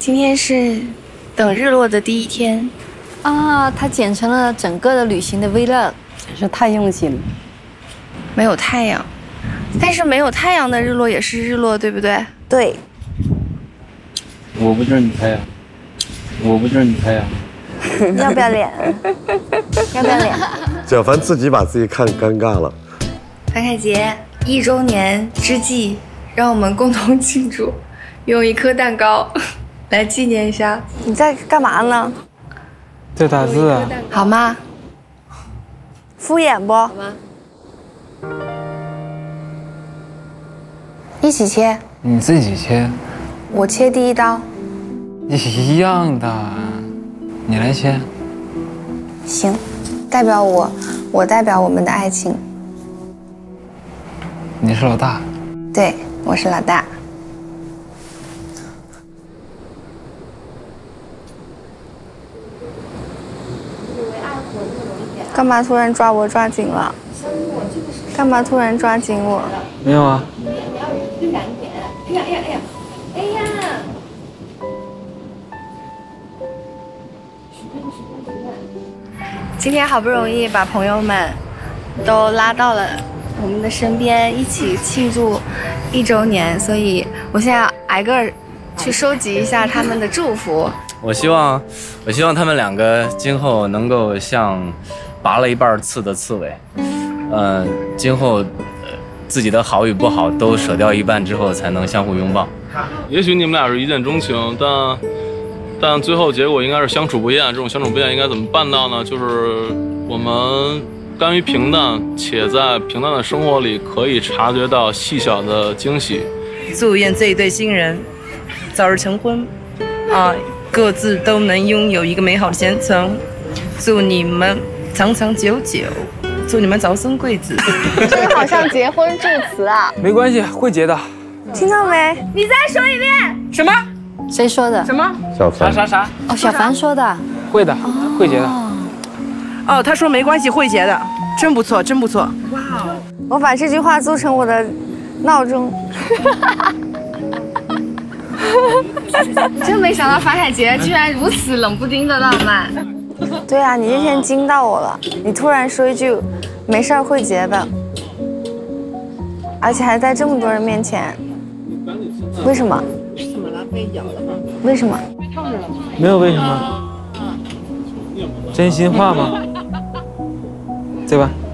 今天是等日落的第一天啊，他剪成了整个的旅行的 vlog， 真是太用心了。 没有太阳，但是没有太阳的日落也是日落，对不对？ 对。 我不就是你太阳，我不就是你太阳。 要不要脸？要不要脸？ 小凡自己把自己看尴尬了。 樊凯杰1周年之际，让我们共同庆祝，用一颗蛋糕来纪念一下。 你在干嘛呢？ 在打字啊。 好吗？ 敷衍不？好吗？ 一起切。 你自己切。 我切第一刀。 一样的，你来切。 行，代表我代表我们的爱情。 你是老大。 对，我是老大。 干嘛突然抓我抓紧了？干嘛突然抓紧我？ 没有啊。 哎呀！今天好不容易把朋友们都拉到了我们的身边，一起庆祝1周年，所以我现在挨个去收集一下他们的祝福。 我希望他们两个今后能够像拔了一半刺的刺猬，今后自己的好与不好都舍掉一半之后，才能相互拥抱。 也许你们俩是一见钟情，但最后结果应该是相处不厌。这种相处不厌应该怎么办到呢？就是我们甘于平淡，且在平淡的生活里可以察觉到细小的惊喜。 祝愿这一对新人早日成婚，各自都能拥有一个美好的前程。祝你们长长久久，祝你们早生贵子。 这个好像结婚祝词啊。 没关系，会结的。 听到没？ 你再说一遍。 什么？ 谁说的？ 什么？ 小凡。 啥？ 哦，小凡说的。 会的，会结的。 哦，他说没关系，会结的，真不错，真不错。哇哦！ 我把这句话做成我的闹钟。 真没想到樊凯杰居然如此冷不丁的浪漫。 对啊，你那天惊到我了，你突然说一句“没事儿，会结的”，而且还在这么多人面前。为什么？怎么了？被咬了吗？为什么？ 没有为什么。真心话吗？对吧？